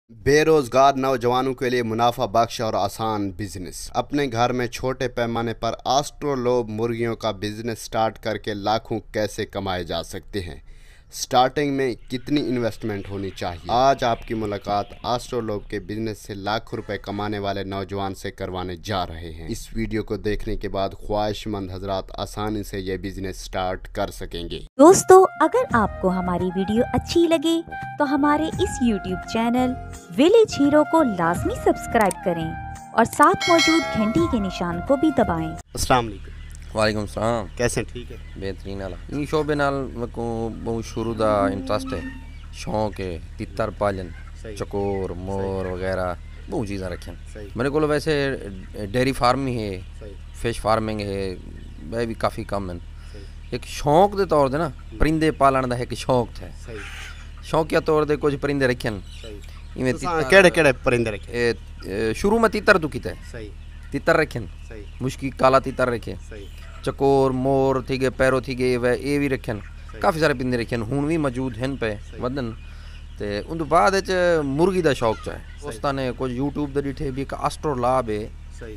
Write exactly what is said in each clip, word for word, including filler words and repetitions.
बेरोजगार नौजवानों के लिए मुनाफा बख्श और आसान बिजनेस। अपने घर में छोटे पैमाने पर ऑस्ट्रोलोप मुर्गियों का बिजनेस स्टार्ट करके लाखों कैसे कमाए जा सकते हैं। स्टार्टिंग में कितनी इन्वेस्टमेंट होनी चाहिए। आज आपकी मुलाकात ऑस्ट्रोलोप के बिजनेस से लाखों रुपए कमाने वाले नौजवान से करवाने जा रहे हैं। इस वीडियो को देखने के बाद ख्वाहिशमंद हजरात आसानी से ये बिजनेस स्टार्ट कर सकेंगे। दोस्तों, अगर आपको हमारी वीडियो अच्छी लगे तो हमारे इस यूट्यूब चैनल विलेज हीरो को लाजमी सब्सक्राइब करें और साथ मौजूद घंटी के निशान को भी दबाएं। अस्सलाम वालेकुम। वालेकुम सलाम। कैसे ठीक है? बेहतरीन आला इन शोबे नाल मेको बहुत शुरू दा इंटरेस्ट है, शौक है। तितर पालन, चकोर, मोर वगैरह बहुत चीज़ें रखें मेरे को। वैसे डेयरी फार्म ही है, फिश फार्मिंग है, वह भी काफ़ी कम है। एक शौक के तौर पर ना परिंदे पालन का एक शौक था। शौकिया तौर पर कुछ परिंदे रखे इवें केड़े केड़े परिंदे रखे? शुरू में तितर तो किते तितर रखे, मुश्की काला तितर रखे, चकोर, मोर थी गए, पैरो थी गए, वह ये भी रखे। काफ़ी सारे परिंदे रखे हूँ भी मौजूद हैं पे वदन। तो उन बाद मुर्गी का शौक चाहे उस ने कुछ यूट्यूब के डिठे भी एक ऑस्ट्रोलॉर्प है,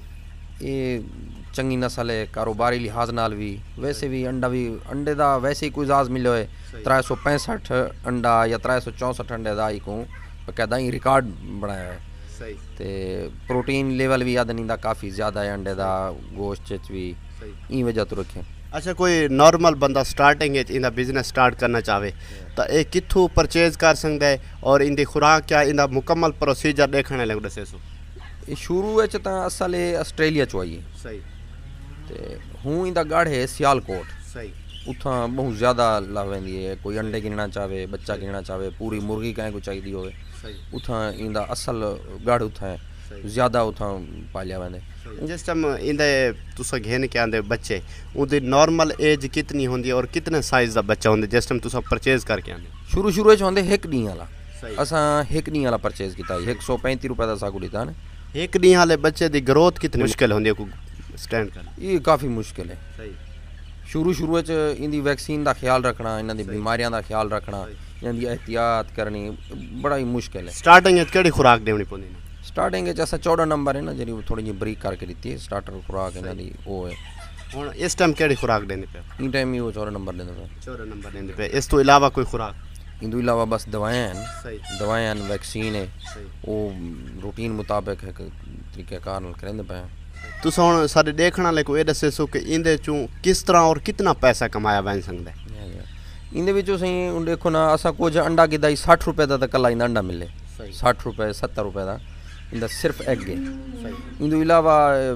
ये चंगी नस्ल है कारोबारी लिहाज नाल भी। वैसे भी अंडा भी अंडे का वैसे ही कोई इजाज़ मिलो है त्रै सौ पैंसठ अंडा या त्रै सौ चौंसठ अंडे का ही को बकायदा ही रिकॉर्ड बनाया है। तो प्रोटीन लेवल भी याद नहीं काफ़ी ज़्यादा है अंडे का, गोश्त भी ई वजह तो रखें। अच्छा, कोई नॉर्मल बंदा स्टार्टिंग इंदा बिजनेस स्टार्ट करना चाहे तो ये कितों परचेज कर सकता है और इंदी खुराक क्या इंदा मुकम्मल प्रोसीजर देखने लग दसे सो। ये शुरू तो असल आस्ट्रेलिया चो आई है सही। तो हूँ इंदा गढ़ है सियालकोट सही। उतना बहुत ज़्यादा ला वेंदी है। कोई अंडे गिनना चाहे, बच्चा गिनना चाहे, पूरी मुर्गी कहीं को चाहिए हो उथा इंदा असल गढ़ उथा है ज़्यादा उथा पालिया वेंदे। जिस टाइम इंदे तुसा घेन के आंदे बच्चे उनकी नॉर्मल एज कितनी होंदी और कितने साइज का बच्चा होंदे जिस टाइम तुसा परचेज करके आंदे? शुरू शुरू में होंदे एक डी वाला, असा एक डी वाला परचेज किया एक सौ पैंती रुपए का साकू लिता है। एक डी वाले बच्चे की ग्रोथ कितनी मुश्किल होंदी है स्टैंड करना? ये काफ़ी मुश्किल है। सही। शुरू शुरू इंदी वैक्सीन का ख्याल रखना, इन्होंने बीमारियों का ख्याल रखना, इन्होंने एहतियात करनी बड़ा ही मुश्किल है। स्टार्टिंग केड़ी खुराक देनी पौंदी? स्टार्टिंग असा चौदह नंबर है ना जी थोड़ी जी बरीक करके दी है स्टार्टर खुराक इन्होंने वो है। हुण इस टाइम केड़ी खुराक देनी पे? इन टाइम ही वो चौदह नंबर देने पे चौदह नंबर देने पे। इस तो इलावा कोई खुराक? इन तो इलावा बस दवाएं हैं, दवाएं हैं, वैक्सीन है, वो रूटीन मुताबिक है तरीक़ेकार करेंदे पे। तुस हुण साडे देखण वाले को ये दसे सो कि इंदे चों किस तरह और कितना पैसा कमाया वैन सकदा है? इंदे विचों सही देखो ना असा कुछ अंडा गिदा साठ रुपए का तो कला इंदा अंडा मिले, साठ रुपए सत्तर रुपए का इंदा सिर्फ एग है। इन तो इलावा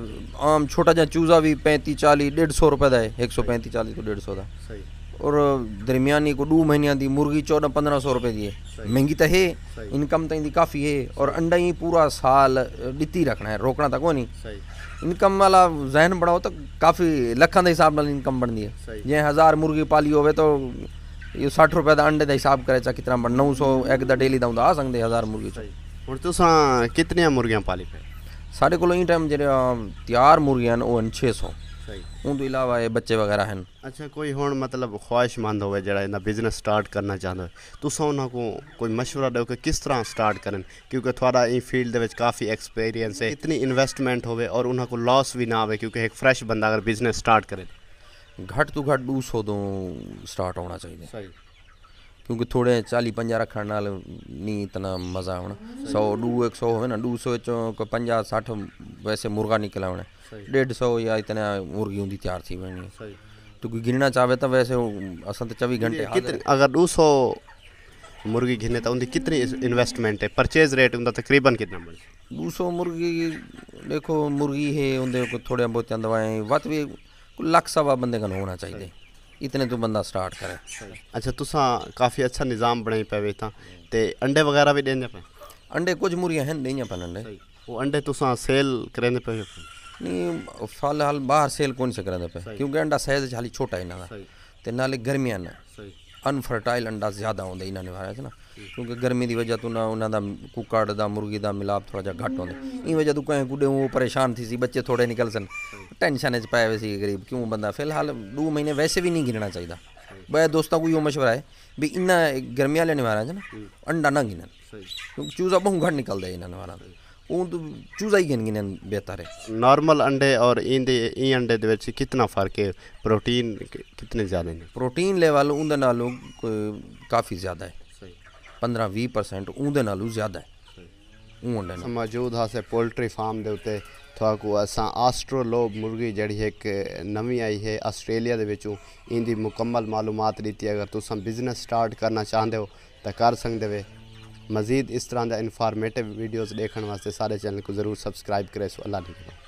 आम छोटा जहा चूज़ा भी पैंती चाली डेढ़ सौ रुपए का है, एक सौ पैंती चाली तो डेढ़ सौ का। और दरमियानी को दो महीने की मुर्गी चौदह पंद्रह सौ रुपए की है। महंगी तो है, इनकम तो इंदी काफ़ी है और अंडा ही पूरा साल डिती रखना है, रोकना तक को नहीं। इनकम वाला जहन बढ़ाओ तो काफ़ी लखों के हिसाब नाल इनकम बनती है। जे हज़ार मुर्गी पाली हो तो ये साठ रुपए का अंडे का हिसाब करे चा कितना बन नौ सौ एग का डेली का आ सकते हज़ार मुर्गी चो। हुण तुसा कितनियां मुर्गियां पाली पे? साढ़े को इन टाइम जो तैयार मुर्गियां वो छे सौ उन तो इलावा ये बच्चे वगैरह हैं। अच्छा, कोई हुण मतलब ख्वाहिशमंद होवे जड़ा इन्दा बिजनेस स्टार्ट करना चाहता है तुसा उन्हां को कोई मशवरा दो कि किस तरह स्टार्ट करन, क्योंकि थोड़ा इन फील्ड दे काफ़ी एक्सपीरियंस है, इतनी इन्वेस्टमेंट होवे और उन्हां को लॉस भी ना आवे, क्योंकि एक फ्रेश बंदा अगर बिजनेस स्टार्ट करे घट तो घट दो सौ तो स्टार्ट होना चाहिए। सही। क्योंकि थोड़े चाली पंजा रखने नाल नहीं इतना मज़ा आना। सौ दो एक सौ हो ना, दो सौ को पंजा साठ वैसे मुर्गा निकला होना, डेढ़ सौ या इतना मुर्गी होंगी तैयार थी बनी। तो कोई गिनना चाहे तो वैसे असल तो चौबीस घंटे अगर दो सौ मुर्गी गिने तो उनकी कितनी इन्वेस्टमेंट है? परचेज रेट उनका तकरीबन कितना बन? दो सौ मुर्गी देखो मुर्गी है उनके थोड़े बहुत दवाएं वत भी लख सवा बंदे का होना चाहिए, इतने तो बंदा स्टार्ट करे। अच्छा, तुसा काफ़ी अच्छा निज़ाम बनाई पे था ते अंडे वगैरह भी देने पे? अंडे कुछ मुर्गियां हैं देनिया पे अंडे, वो अंडे तुसा सेल करेंदे पे? नहीं फिलहाल बाहर सेल कौन से करेंदे पे, क्योंकि अंडा साइज हाली छोटा है इन्हों का, नाले गर्मियां ना अनफर्टाइल अंडा ज़्यादा होंगे इन्होंने बारे ना, क्योंकि गर्मी की वजह तो ना उन्होंने कुकड़ का मुर्गी का मिलाप थोड़ा जहा घट होंगे। इन वजह तो कहीं कुड़े वो परेशान थी सी, बच्चे थोड़े निकल सन टेंशन च पाए सी गरीब क्यों बंदा। फिलहाल दो महीने वैसे भी नहीं गिनना चाहिए। वह दोस्तों को यो मशवरा है भी इन्ना गर्मियां लेने वाला है ना अंडा ना गिनन, क्योंकि चूज़ा बहुत घट निकलता है इन्होंने वाला वो तो चूज़ा ही गिन गिन बेहतर है। नॉर्मल अंडे और इंदे ई अंडे दे विच कितना फर्क है, प्रोटीन कितने ज़्यादा हैं? प्रोटीन लेवल उनके नालों काफ़ी ज़्यादा है, पंद्रह बीस परसेंट उनके नालों ज़्यादा है। मौजूद हाँ से पोल्ट्री फार्म दे उत्ते थोड़ा असां ऑस्ट्रोलोब मुर्गी जड़ी एक नवी आई है ऑस्ट्रेलिया दे विचों इंदी मुकम्मल मालूमात दी। अगर तुम बिजनेस स्टार्ट करना चाहते हो तो कर सकते वे। मज़ीद इस तरह का इन्फॉर्मेटिव वीडियोज़ देखने वास्ते सारे चैनल को ज़रूर सब्सक्राइब करें। अल्लाह ने